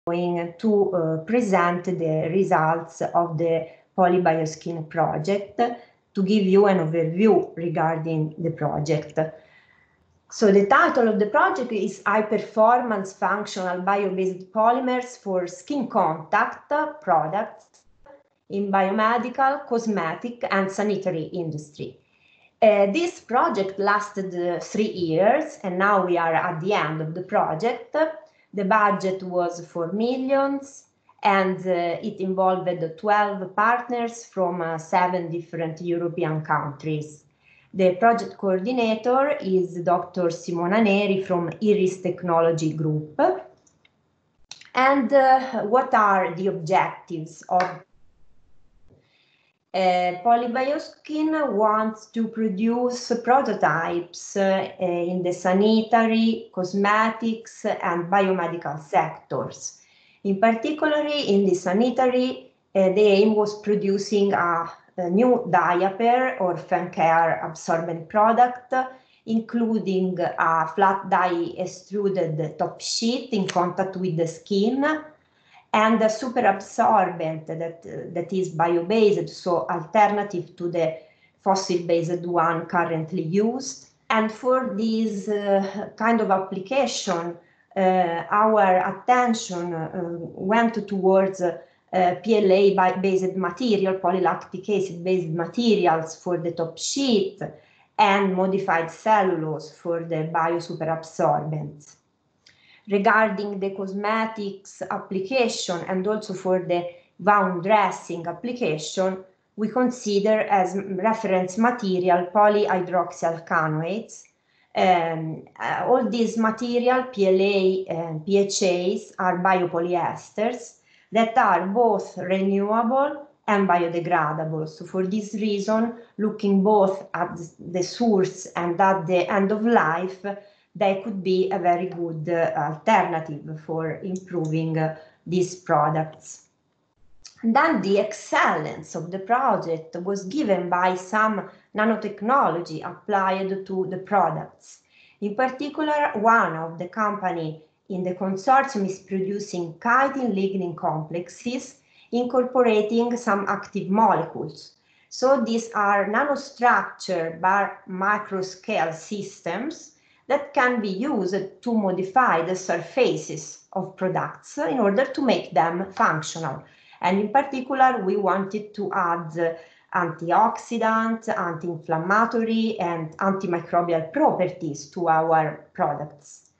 going to present the results of the PolyBioSkin project to give you an overview regarding the project. So the title of the project is High Performance Functional Bio-Based Polymers for Skin Contact Products in Biomedical, Cosmetic and Sanitary Industry. This project lasted 3 years, and now we are at the end of the project. The budget was 4 million, and it involved 12 partners from 7 different European countries. The project coordinator is Dr. Simona Neri from Iris Technology Group. And what are the objectives of PolyBioSkin wants to produce prototypes in the sanitary, cosmetics, and biomedical sectors. In particular, in the sanitary, the aim was producing a new diaper or fan care absorbent product, including a flat die extruded top sheet in contact with the skin, and a super absorbent that is bio-based, so alternative to the fossil-based one currently used. And for this kind of application, our attention went towards PLA-based material, polylactic acid-based materials for the top sheet, and modified cellulose for the bio-superabsorbents. Regarding the cosmetics application and also for the wound dressing application, we consider as reference material polyhydroxyalkanoates. All these material, PLA and PHAs, are biopolyesters that are both renewable and biodegradable. So for this reason, looking both at the source and at the end of life, they could be a very good alternative for improving these products. And then the excellence of the project was given by some nanotechnology applied to the products. In particular, one of the company in the consortium is producing chitin lignin complexes incorporating some active molecules. So these are nanostructure microscale systems that can be used to modify the surfaces of products in order to make them functional. And in particular, we wanted to add antioxidant, anti-inflammatory, and antimicrobial properties to our products.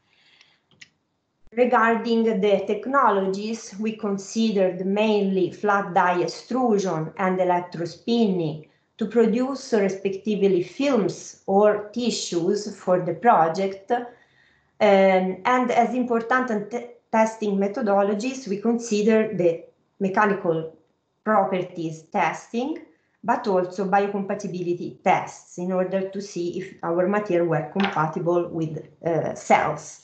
Regarding the technologies, we considered mainly flat die extrusion and electrospinning to produce respectively films or tissues for the project. And as important testing methodologies, we consider the mechanical properties testing, but also biocompatibility tests in order to see if our material were compatible with cells.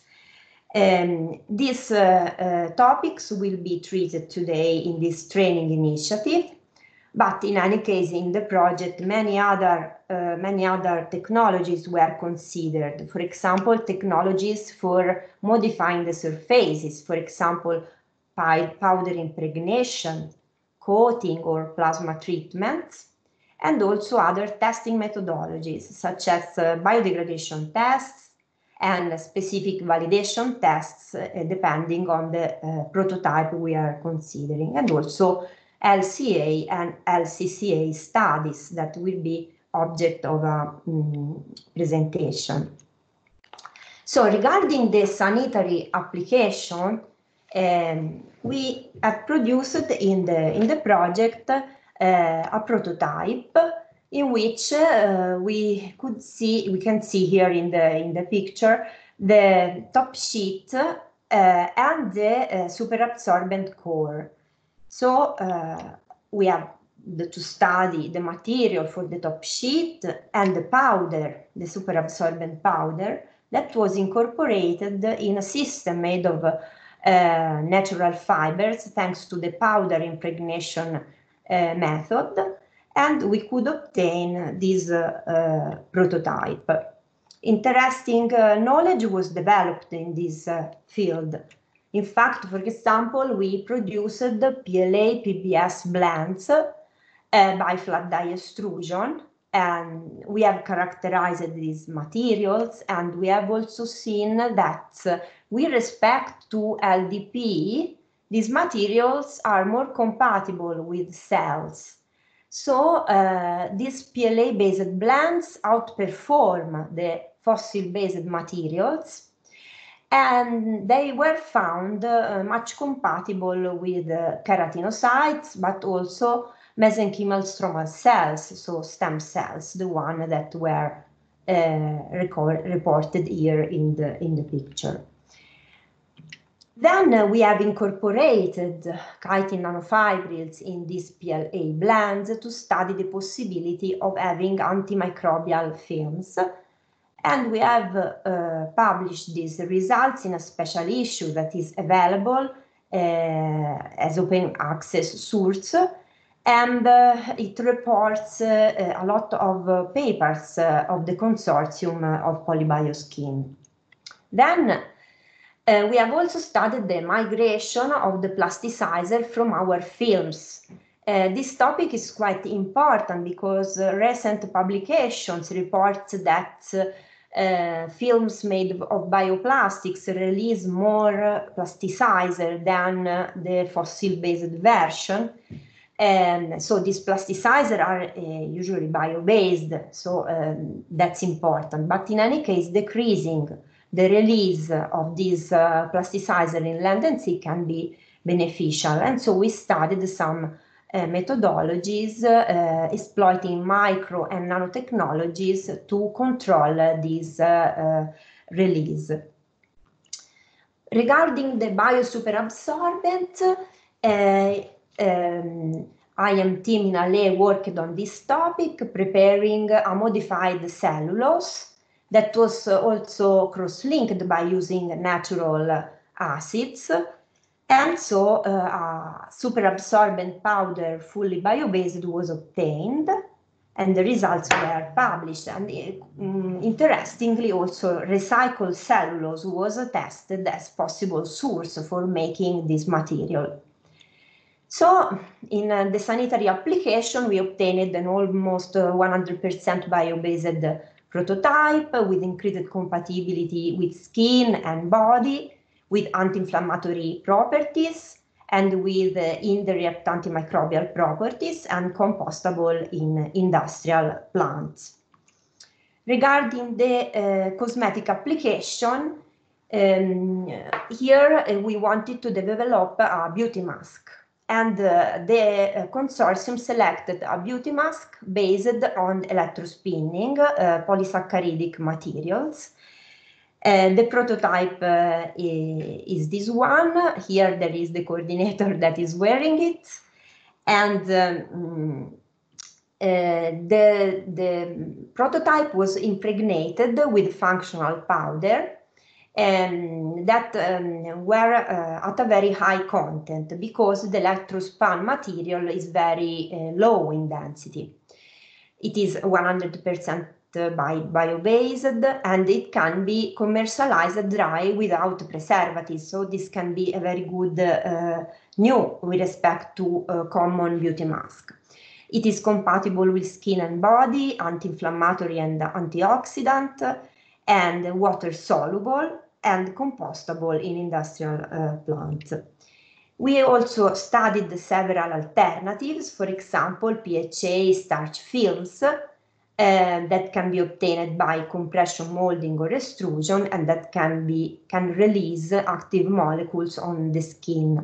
These topics will be treated today in this training initiative. But in any case, in the project, many other technologies were considered. For example, technologies for modifying the surfaces, for example, powder impregnation, coating or plasma treatments, and also other testing methodologies, such as biodegradation tests and specific validation tests, depending on the prototype we are considering, and also LCA and LCCA studies that will be object of a presentation. So regarding the sanitary application, we have produced in the project a prototype in which we can see here in the picture the top sheet and the superabsorbent core. So we have to study the material for the top sheet and the powder, the superabsorbent powder, that was incorporated in a system made of natural fibers thanks to the powder impregnation method, and we could obtain this prototype. Interesting knowledge was developed in this field. In fact, for example, we produced PLA PBS blends by flat die extrusion, and we have characterized these materials, and we have also seen that with respect to LDP, these materials are more compatible with cells. So these PLA-based blends outperform the fossil-based materials, and they were found much compatible with keratinocytes, but also mesenchymal stromal cells, so stem cells, the one that were reported here in the picture. Then we have incorporated chitin nanofibrils in these PLA blends to study the possibility of having antimicrobial films. And we have published these results in a special issue that is available as open access source. And it reports a lot of papers of the consortium of Polybioskin. Then we have also studied the migration of the plasticizer from our films. This topic is quite important because recent publications report that films made of bioplastics release more plasticizer than the fossil-based version. And so these plasticizers are usually bio-based, so that's important. But in any case, decreasing the release of these plasticizer in land and sea can be beneficial. And so we studied some methodologies exploiting micro and nanotechnologies to control this release. Regarding the biosuperabsorbent, IM team in LA worked on this topic, preparing a modified cellulose that was also cross-linked by using natural acids. And so a superabsorbent powder fully bio-based was obtained, and the results were published. And interestingly, also recycled cellulose was tested as possible source for making this material. So in the sanitary application, we obtained an almost 100% bio-based prototype with increased compatibility with skin and body, with anti-inflammatory properties, and with indirect antimicrobial properties, and compostable in industrial plants. Regarding the cosmetic application, here we wanted to develop a beauty mask. And the consortium selected a beauty mask based on electrospinning polysaccharidic materials. The prototype is this one. Here there is the coordinator that is wearing it. And the prototype was impregnated with functional powder that were at a very high content because the electrospun material is very low in density. It is 100% bio-based, and it can be commercialized dry without preservatives. So this can be a very good new with respect to a common beauty mask. It is compatible with skin and body, anti-inflammatory and antioxidant, and water soluble, and compostable in industrial plants. We also studied several alternatives, for example, PHA starch films that can be obtained by compression molding or extrusion, and that can release active molecules on the skin.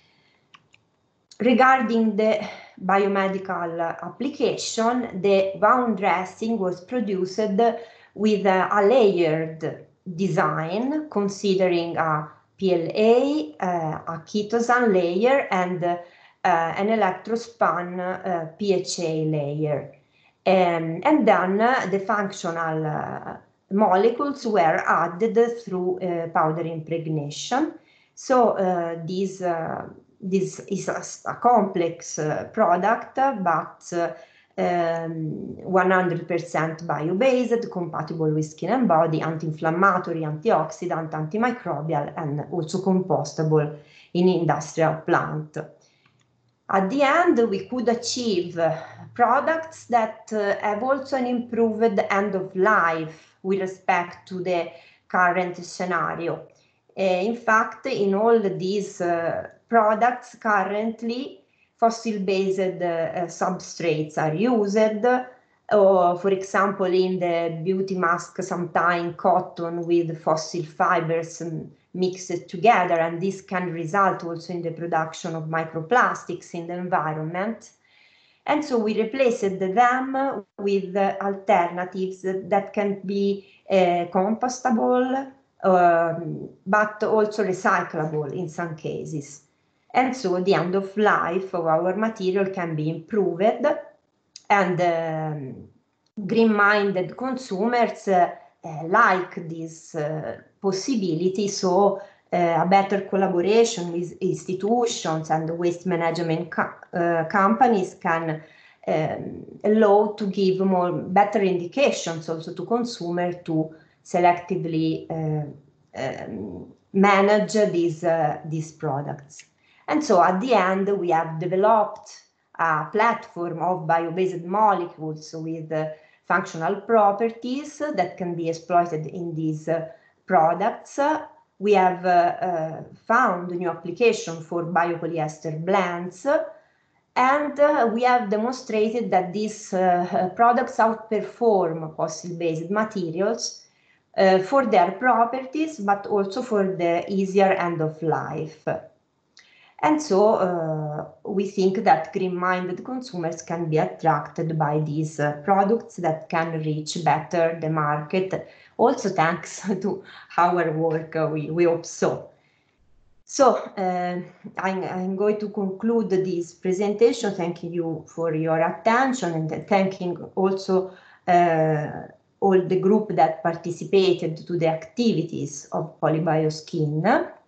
Regarding the biomedical application, the wound dressing was produced with a layered design, considering a PLA, a chitosan layer, and an electrospun PHA layer. And then the functional molecules were added through powder impregnation. So this is a complex product, but 100% bio-based, compatible with skin and body, anti-inflammatory, antioxidant, antimicrobial, and also compostable in industrial plant. At the end, we could achieve products that have also an improved end of life with respect to the current scenario. In fact, in all these products currently, fossil-based substrates are used, for example, in the beauty mask, sometimes cotton with fossil fibers mixed together, and this can result also in the production of microplastics in the environment. And so we replaced them with alternatives that can be compostable, but also recyclable in some cases. And so the end of life of our material can be improved, and green-minded consumers like this possibility, so a better collaboration with institutions and waste management companies can allow to give better indications also to consumers to selectively manage these products. And so at the end, we have developed a platform of bio-based molecules with functional properties that can be exploited in these products. We have found a new application for biopolyester blends, and we have demonstrated that these products outperform fossil-based materials for their properties, but also for the easier end of life. And so we think that green-minded consumers can be attracted by these products that can reach better the market, also thanks to our work, we hope so. So I'm going to conclude this presentation, thanking you for your attention and thanking also all the group that participated to the activities of PolyBioSkin.